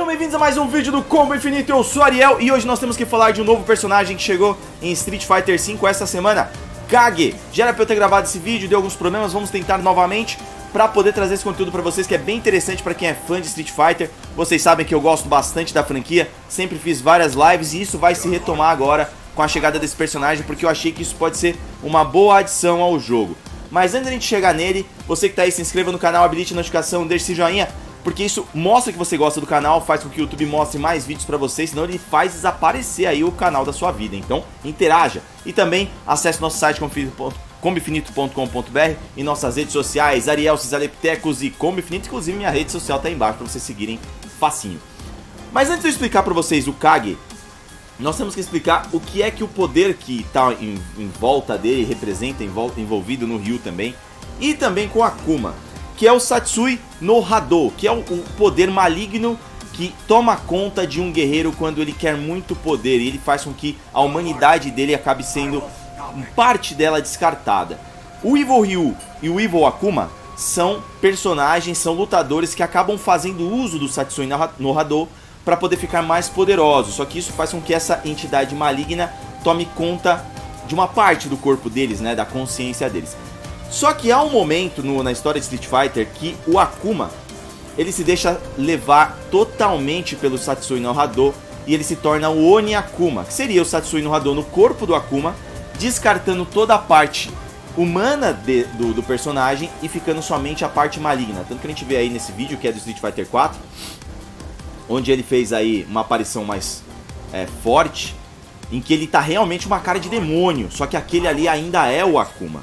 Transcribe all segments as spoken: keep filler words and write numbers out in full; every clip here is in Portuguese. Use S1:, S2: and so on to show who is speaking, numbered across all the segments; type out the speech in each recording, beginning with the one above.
S1: Sejam bem-vindos a mais um vídeo do Combo Infinito, eu sou Ariel e hoje nós temos que falar de um novo personagem que chegou em Street Fighter cinco essa semana, Kage. Já era pra eu ter gravado esse vídeo, deu alguns problemas, vamos tentar novamente pra poder trazer esse conteúdo pra vocês, que é bem interessante pra quem é fã de Street Fighter. Vocês sabem que eu gosto bastante da franquia, sempre fiz várias lives e isso vai se retomar agora com a chegada desse personagem, porque eu achei que isso pode ser uma boa adição ao jogo. Mas antes da gente chegar nele, você que tá aí, se inscreva no canal, habilite a notificação, deixe esse joinha, porque isso mostra que você gosta do canal, faz com que o YouTube mostre mais vídeos pra vocês, senão ele faz desaparecer aí o canal da sua vida. Então, interaja. E também acesse nosso site combo infinito ponto com ponto br e nossas redes sociais, Ariel Cisaleptecos e Combo Infinito, inclusive minha rede social tá aí embaixo pra vocês seguirem facinho. Mas antes de eu explicar pra vocês o Kage, nós temos que explicar o que é que o poder que tá em, em volta dele representa, em volta, envolvido no Ryu também, e também com Akuma, que é o Satsui no Hado, que é um, um poder maligno que toma conta de um guerreiro quando ele quer muito poder, e ele faz com que a humanidade dele acabe sendo parte dela descartada. O Evil Ryu e o Evil Akuma são personagens, são lutadores que acabam fazendo uso do Satsui no Hado para poder ficar mais poderosos, só que isso faz com que essa entidade maligna tome conta de uma parte do corpo deles, né, da consciência deles. Só que há um momento no, na história de Street Fighter que o Akuma, ele se deixa levar totalmente pelo Satsui no Hado e ele se torna o Oni Akuma, que seria o Satsui no Hado no corpo do Akuma, descartando toda a parte humana de, do, do personagem e ficando somente a parte maligna. Tanto que a gente vê aí nesse vídeo, que é do Street Fighter quatro, onde ele fez aí uma aparição mais é, forte, em que ele tá realmente uma cara de demônio, só que aquele ali ainda é o Akuma.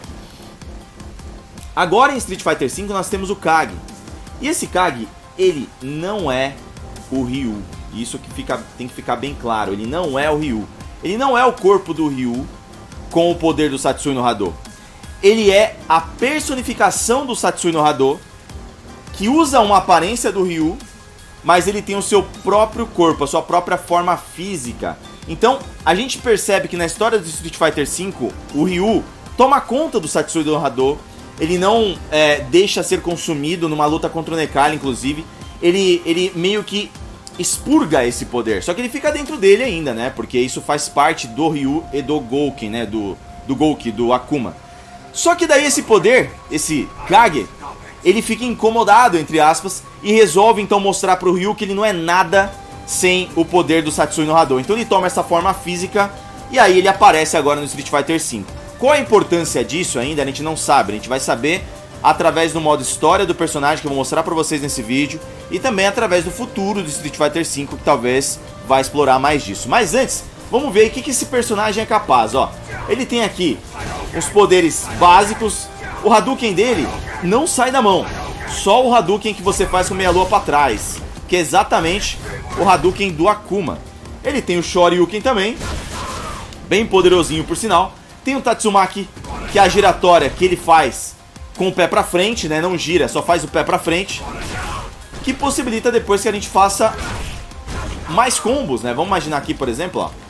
S1: Agora em Street Fighter cinco nós temos o Kage. E esse Kage, ele não é o Ryu. Isso que fica, tem que ficar bem claro. Ele não é o Ryu. Ele não é o corpo do Ryu com o poder do Satsui no Hado. Ele é a personificação do Satsui no Hado, que usa uma aparência do Ryu, mas ele tem o seu próprio corpo, a sua própria forma física. Então a gente percebe que na história do Street Fighter cinco, o Ryu toma conta do Satsui no Hado. Ele não é, deixa ser consumido numa luta contra o Necalli, inclusive. Ele, ele meio que expurga esse poder. Só que ele fica dentro dele ainda, né? Porque isso faz parte do Ryu e do Gouken, né? Do, do Gouki, do Akuma. Só que daí esse poder, esse Kage, ele fica incomodado, entre aspas, e resolve então mostrar pro Ryu que ele não é nada sem o poder do Satsui no Hado. Então ele toma essa forma física e aí ele aparece agora no Street Fighter cinco. Qual a importância disso ainda, a gente não sabe. A gente vai saber através do modo história do personagem, que eu vou mostrar pra vocês nesse vídeo, e também através do futuro do Street Fighter cinco, que talvez vai explorar mais disso. Mas antes, vamos ver o que, que esse personagem é capaz. Ó, ele tem aqui os poderes básicos. O Hadouken dele não sai da mão, só o Hadouken que você faz com meia lua pra trás, que é exatamente o Hadouken do Akuma. Ele tem o Shoryuken também, bem poderosinho por sinal. Tem o Tatsumaki, que é a giratória que ele faz com o pé pra frente, né? Não gira, só faz o pé pra frente, que possibilita depois que a gente faça mais combos, né? Vamos imaginar aqui, por exemplo, ó.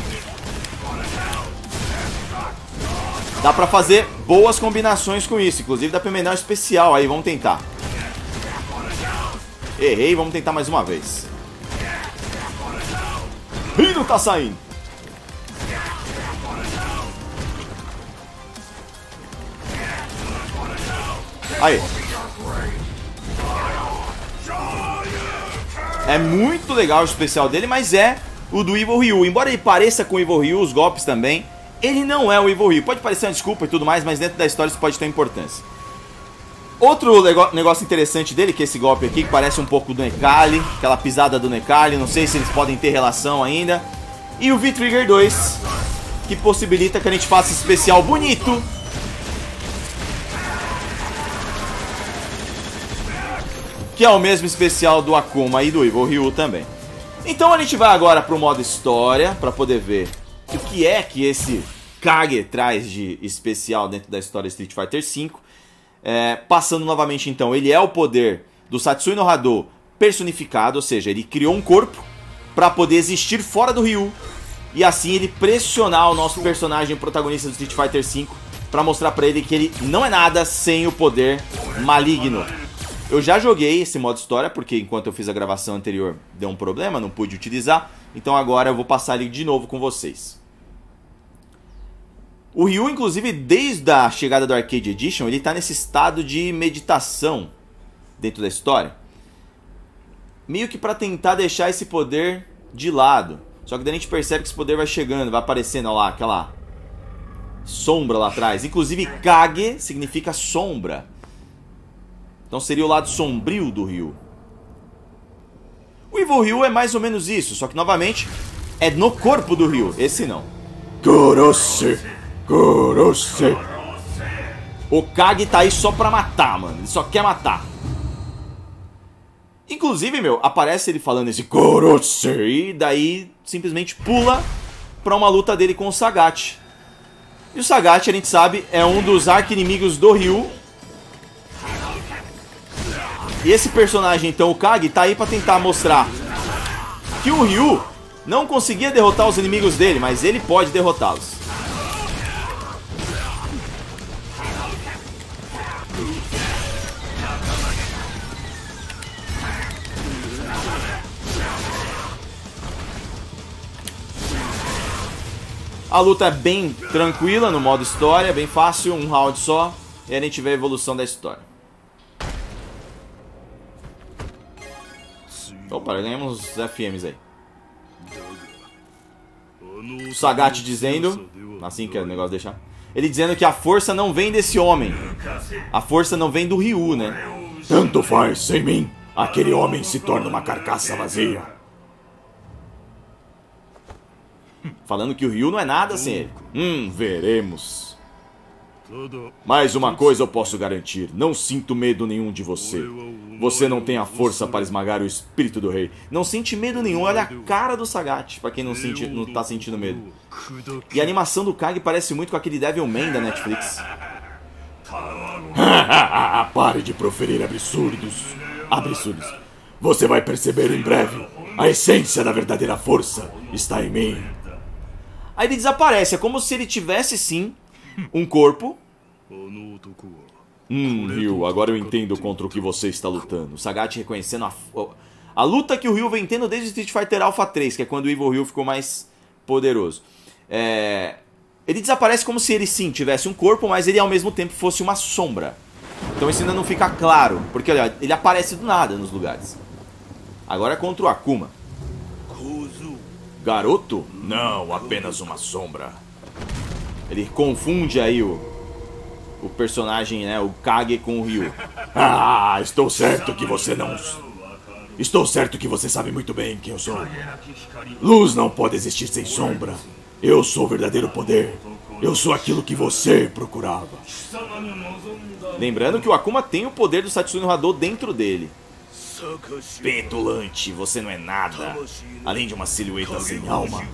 S1: Dá pra fazer boas combinações com isso. Inclusive dá pra emendar um especial aí, vamos tentar. Errei, vamos tentar mais uma vez. Ih, não tá saindo. Aí. É muito legal o especial dele, mas é o do Evil Ryu. Embora ele pareça com o Evil Ryu, os golpes também, ele não é o Evil Ryu. Pode parecer uma desculpa e tudo mais, mas dentro da história isso pode ter importância. Outro negócio interessante dele, que é esse golpe aqui, que parece um pouco do Necalli, aquela pisada do Necalli, não sei se eles podem ter relação ainda. E o V-Trigger dois, que possibilita que a gente faça esse especial bonito, que é o mesmo especial do Akuma e do Evil Ryu também. Então a gente vai agora pro modo história, para poder ver o que é que esse Kage traz de especial dentro da história de Street Fighter cinco. É, passando novamente então, ele é o poder do Satsui no Hado personificado, ou seja, ele criou um corpo para poder existir fora do Ryu, e assim ele pressionar o nosso personagem protagonista do Street Fighter cinco para mostrar para ele que ele não é nada sem o poder maligno. Eu já joguei esse modo história, porque enquanto eu fiz a gravação anterior deu um problema, não pude utilizar. Então agora eu vou passar ele de novo com vocês. O Ryu, inclusive, desde a chegada do Arcade Edition, ele tá nesse estado de meditação dentro da história. Meio que pra tentar deixar esse poder de lado. Só que daí a gente percebe que esse poder vai chegando, vai aparecendo, ó lá, aquela sombra lá atrás. Inclusive, Kage significa sombra. Então seria o lado sombrio do Ryu. O Evil Ryu é mais ou menos isso, só que novamente é no corpo do Ryu. Esse não.
S2: Kurose, Kurose.
S1: O Kage tá aí só pra matar, mano. Ele só quer matar. Inclusive, meu, aparece ele falando esse Kurose e daí simplesmente pula pra uma luta dele com o Sagat. E o Sagat, a gente sabe, é um dos arqui-inimigos do Ryu. E esse personagem, então, o Kage, tá aí pra tentar mostrar que o Ryu não conseguia derrotar os inimigos dele, mas ele pode derrotá-los. A luta é bem tranquila no modo história, bem fácil, um round só, e a gente vê a evolução da história. Opa, ganhamos uns F Ms aí. O Sagat dizendo, assim que é o negócio deixar, ele dizendo que a força não vem desse homem. A força não vem do Ryu, né?
S2: Tanto faz, sem mim, aquele homem se torna uma carcaça vazia.
S1: Falando que o Ryu não é nada sem ele. Hum, veremos. Mais uma coisa eu posso garantir, não sinto medo nenhum de você. Você não tem a força para esmagar o espírito do rei. Não sente medo nenhum, olha a cara do Sagat, pra quem não, sente, não tá sentindo medo. E a animação do Kage parece muito com aquele Devilman da Netflix.
S2: Pare de proferir absurdos. Absurdos. Você vai perceber em breve. A essência da verdadeira força está em mim.
S1: Aí ele desaparece, é como se ele tivesse sim um corpo. Hum, Ryu, agora eu entendo contra o que você está lutando. O Sagat reconhecendo a, a luta que o Ryu vem tendo desde Street Fighter Alpha três, que é quando o Evil Ryu ficou mais poderoso. É... Ele desaparece como se ele sim tivesse um corpo, mas ele ao mesmo tempo fosse uma sombra. Então isso ainda não fica claro, porque olha, ele aparece do nada nos lugares. Agora é contra o Akuma. Garoto?
S2: Não, apenas uma sombra.
S1: Ele confunde aí o, o personagem, né, o Kage com o Ryu.
S2: Ah, estou certo que você não... Estou certo que você sabe muito bem quem eu sou. Luz não pode existir sem sombra. Eu sou o verdadeiro poder. Eu sou aquilo que você procurava.
S1: Lembrando que o Akuma tem o poder do Satsui no Hado dentro dele.
S2: Petulante, você não é nada, além de uma silhueta sem alma.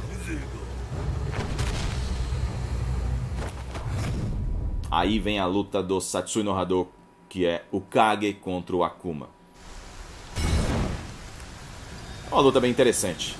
S1: Aí vem a luta do Satsui no Hado, que é o Kage contra o Akuma. É uma luta bem interessante.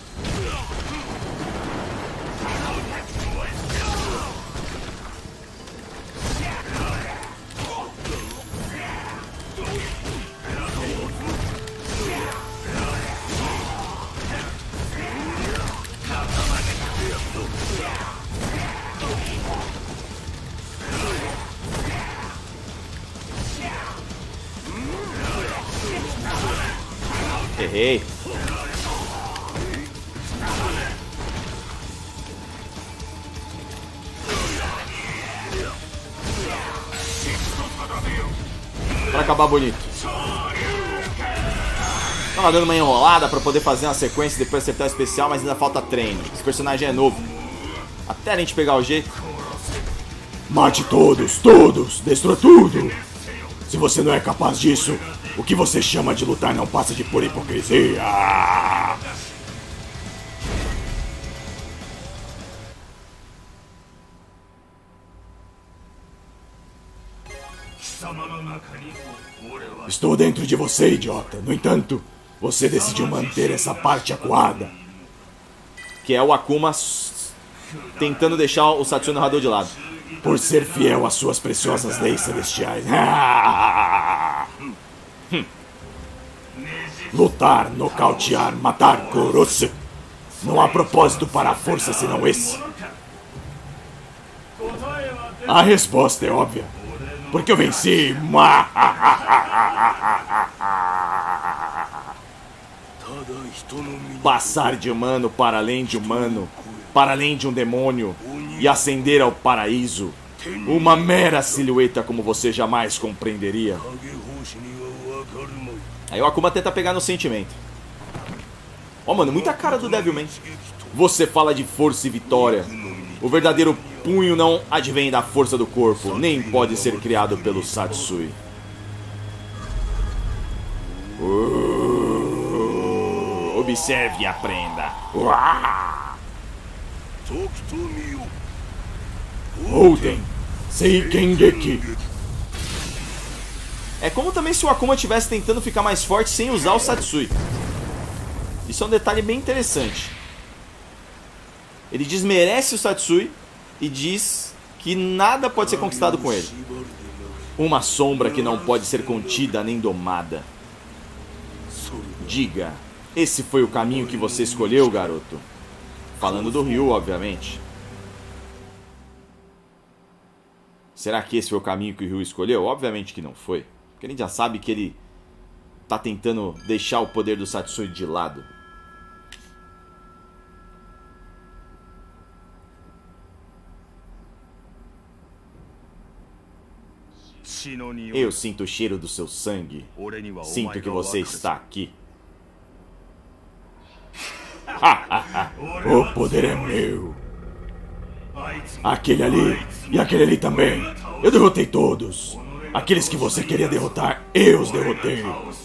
S1: Errei. Pra acabar bonito. Tava dando uma enrolada pra poder fazer uma sequência e depois acertar o especial, mas ainda falta treino. Esse personagem é novo. Até a gente pegar o jeito.
S2: Mate todos, todos, destrua tudo. Se você não é capaz disso, o que você chama de lutar não passa de pura hipocrisia. Estou dentro de você, idiota. No entanto, você decidiu manter essa parte acuada.
S1: Que é o Akuma tentando deixar o Satsui no Hado de lado.
S2: Por ser fiel às suas preciosas leis celestiais. Hum. Lutar, nocautear, matar Gorosei. Não há propósito para a força senão esse. A resposta é óbvia. Porque eu venci. Passar de humano para além de humano, para além de um demônio, e ascender ao paraíso. Uma mera silhueta como você jamais compreenderia. Aí o Akuma tenta pegar no sentimento. Ó, oh, mano, muita cara do Devilman. Você fala de força e vitória. O verdadeiro punho não advém da força do corpo, nem pode ser criado pelo Satsui. Uh, observe e aprenda. Outen Seikengeki. É como também se o Akuma estivesse tentando ficar mais forte sem usar o Satsui. Isso é um detalhe bem interessante. Ele desmerece o Satsui e diz que nada pode ser conquistado com ele. Uma sombra que não pode ser contida nem domada. Diga, esse foi o caminho que você escolheu, garoto? Falando do Ryu, obviamente. Será que esse foi o caminho que o Ryu escolheu? Obviamente que não foi. Porque a gente já sabe que ele tá tentando deixar o poder do Satsui de lado. Eu sinto o cheiro do seu sangue. Sinto que você está aqui. O poder é meu. Aquele ali e aquele ali também. Eu derrotei todos. Aqueles que você queria derrotar, eu os derrotei.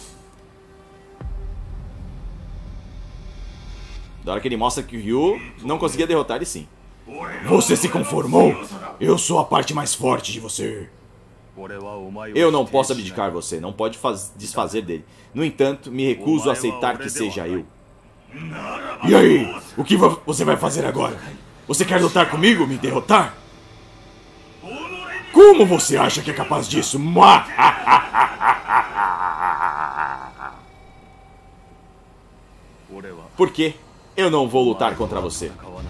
S2: Da hora que ele mostra que o Ryu não conseguia derrotar ele, sim. Você se conformou? Eu sou a parte mais forte de você. Eu não posso abdicar você, não pode desfazer dele. No entanto, me recuso a aceitar que seja eu. E aí? O que você vai fazer agora? Você quer lutar comigo, me derrotar? Como você acha que é capaz disso? Por quê? Eu não vou lutar contra você.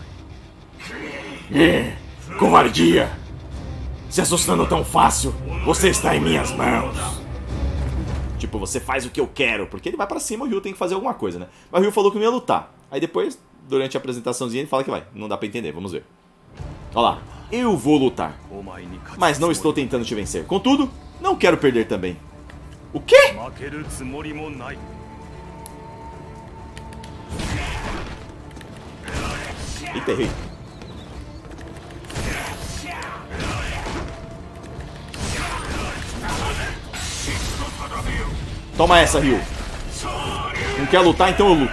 S2: É, covardia! Se assustando tão fácil, você está em minhas mãos. Tipo, você faz o que eu quero. Porque ele vai pra cima, o Ryu tem que fazer alguma coisa, né? Mas o Ryu falou que não ia lutar. Aí depois, durante a apresentaçãozinha, ele fala que vai. Não dá pra entender, vamos ver. Olha lá. Eu vou lutar. Mas não estou tentando te vencer. Contudo, não quero perder também. O quê? Eita, errei. Toma essa, Ryu. Não quer lutar, então eu luto.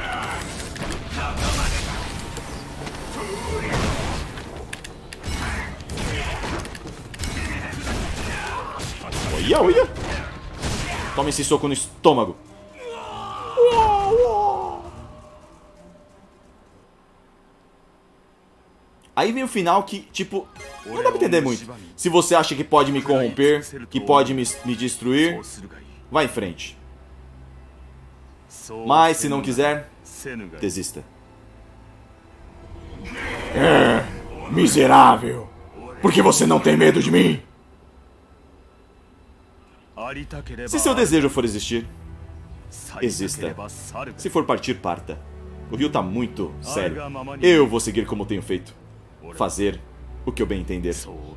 S2: Olha, olha. Toma esse soco no estômago. Aí vem o final que, tipo, não dá pra entender muito. Se você acha que pode me corromper, que pode me, me destruir, vá em frente. Mas se não quiser, desista. É, miserável. Por que você não tem medo de mim? Se seu desejo for existir, exista. Se for partir, parta. O Ryu tá muito sério. Eu vou seguir como tenho feito. Fazer o que eu bem entender.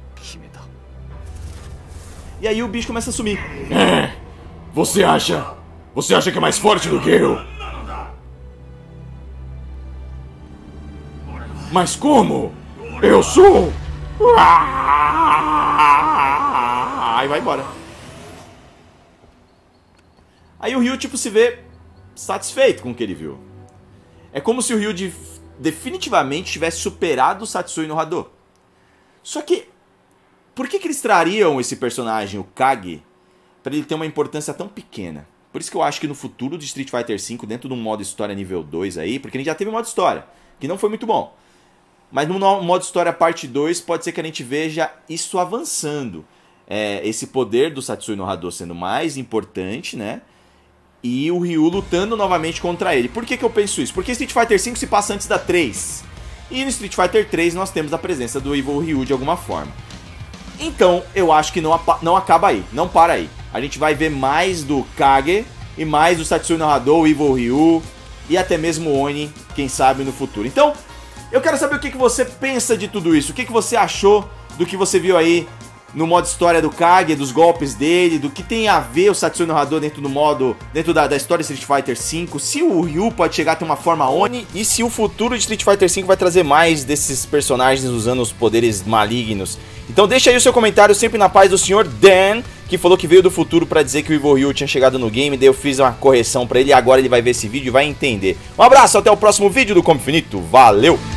S2: E aí o bicho começa a sumir. É, você acha? Você acha que é mais forte do que eu? Mas como? Eu sou... Aí vai embora. Aí o Ryu, tipo, se vê satisfeito com o que ele viu. É como se o Ryu de... definitivamente tivesse superado o Satsui no Hadou. Só que... por que que eles trariam esse personagem, o Kage, para ele ter uma importância tão pequena? Por isso que eu acho que no futuro de Street Fighter cinco, dentro de um modo história nível dois aí, porque a gente já teve um modo história, que não foi muito bom. Mas no modo história parte dois, pode ser que a gente veja isso avançando. É, esse poder do Satsui no Hadou sendo mais importante, né?
S1: e o Ryu lutando novamente contra ele. Por que que eu penso isso? Porque Street Fighter cinco se passa antes da três. E no Street Fighter três nós temos a presença do Evil Ryu de alguma forma. Então, eu acho que não, não acaba aí, não para aí. A gente vai ver mais do Kage e mais do Satsui no Hado, o Evil Ryu e até mesmo o Oni, quem sabe no futuro. Então, eu quero saber o que, que você pensa de tudo isso. O que, que você achou do que você viu aí no modo história do Kage, dos golpes dele, do que tem a ver o Satsui no Hado dentro do modo, dentro da, da história de Street Fighter cinco, se o Ryu pode chegar a ter uma forma Oni, e se o futuro de Street Fighter cinco vai trazer mais desses personagens usando os poderes malignos. Então deixa aí o seu comentário, sempre na paz do senhor Dan, que falou que veio do futuro pra dizer que o Evil Ryu tinha chegado no game, daí eu fiz uma correção pra ele e agora ele vai ver esse vídeo e vai entender. Um abraço, até o próximo vídeo do Combo Infinito, valeu!